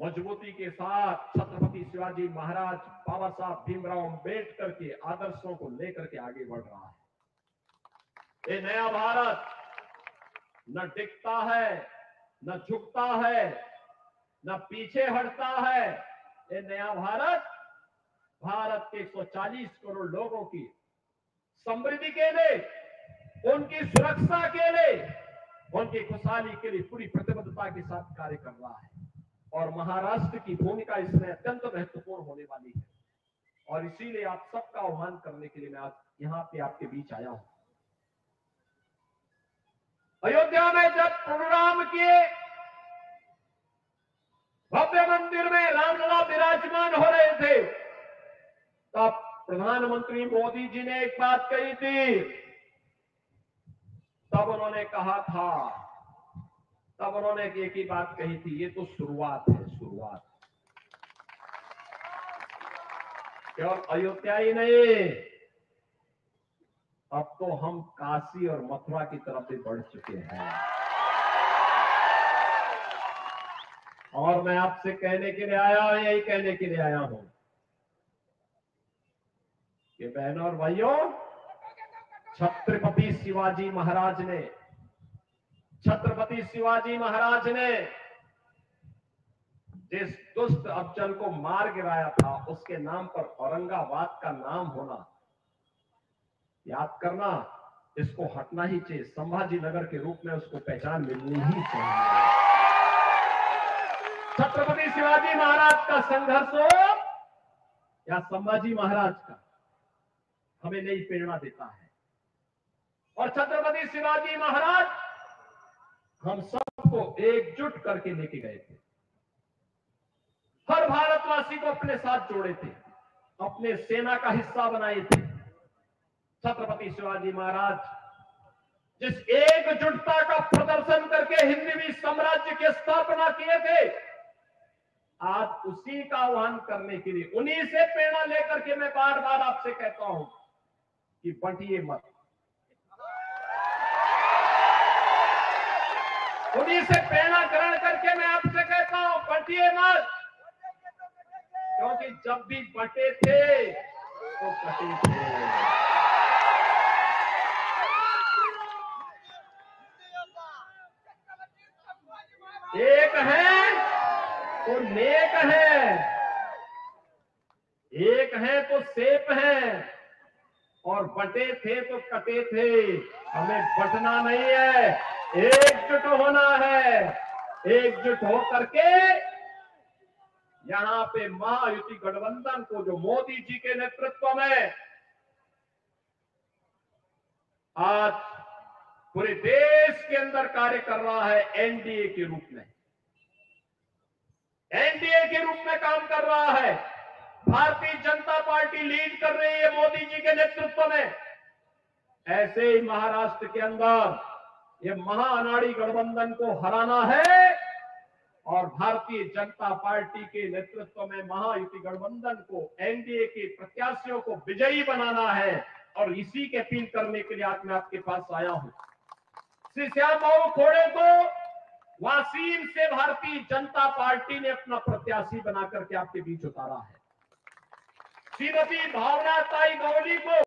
मजबूती के साथ छत्रपति शिवाजी महाराज, बाबा साहब भीमराव अंबेडकर के आदर्शों को लेकर के आगे बढ़ रहा है। ये नया भारत न टिकता है, न झुकता है, न पीछे हटता है। ये नया भारत भारत के 140 करोड़ लोगों की समृद्धि के लिए, उनकी सुरक्षा के लिए, उनकी खुशहाली के लिए पूरी प्रतिबद्धता के साथ कार्य कर रहा है। और महाराष्ट्र की भूमिका इसमें अत्यंत महत्वपूर्ण होने वाली है। और इसीलिए आप सबका आह्वान करने के लिए मैं आज यहां पे आपके बीच आया हूं। अयोध्या में जब प्रोग्राम किए, भव्य मंदिर में रामलला विराजमान हो रहे थे, तब प्रधानमंत्री मोदी जी ने एक बात कही थी। तब उन्होंने कहा था, तब उन्होंने एक ही बात कही थी, ये तो शुरुआत है, शुरुआत। केवल अयोध्या ही नहीं, अब तो हम काशी और मथुरा की तरफ भी बढ़ चुके हैं। और मैं आपसे कहने के लिए आया हूं, यही कहने के लिए आया हूं कि बहनों और भाइयों, छत्रपति शिवाजी महाराज ने, छत्रपति शिवाजी महाराज ने जिस दुष्ट अफजल को मार गिराया था, उसके नाम पर औरंगाबाद का नाम होना, याद करना, इसको हटना ही चाहिए। संभाजी नगर के रूप में उसको पहचान मिलनी ही चाहिए। छत्रपति शिवाजी महाराज का संघर्ष हो या संभाजी महाराज का, हमें नई प्रेरणा देता है। और छत्रपति शिवाजी महाराज हम सबको एकजुट करके लेके गए थे। हर भारतवासी को अपने साथ जोड़े थे, अपने सेना का हिस्सा बनाए थे। छत्रपति शिवाजी महाराज जिस एकजुटता का प्रदर्शन करके हिंदवी साम्राज्य की स्थापना किए थे, आज उसी का आह्वान करने के लिए, उन्हीं से प्रेरणा लेकर के मैं बार बार आपसे कहता हूं कि बंटिए मत। उन्हीं से प्रेरणा ग्रहण करके मैं आपसे कहता हूं, बंटिए मत। क्योंकि जब भी बटे थे तो कटे थे। एक है तो नेक है, एक है तो सेफ है, और बटे थे तो कटे थे। हमें बटना नहीं है, एकजुट होना है। एकजुट होकर के यहां पे महायुति गठबंधन को, जो मोदी जी के नेतृत्व में आज पूरे देश के अंदर कार्य कर रहा है, एनडीए के रूप में, एनडीए के रूप में काम कर रहा है। भारतीय जनता पार्टी लीड कर रही है मोदी जी के नेतृत्व में। ऐसे ही महाराष्ट्र के अंदर ये महाअनाड़ी गठबंधन को हराना है और भारतीय जनता पार्टी के नेतृत्व में महायुति गठबंधन को, एनडीए के प्रत्याशियों को विजयी बनाना है। और इसी के अपील करने के लिए आज मैं आपके पास आया हूं। श्री श्याम बाबू खोड़े को वासीम से भारतीय जनता पार्टी ने अपना प्रत्याशी बनाकर के आपके बीच उतारा है। श्रीमती भावना ताई गवली को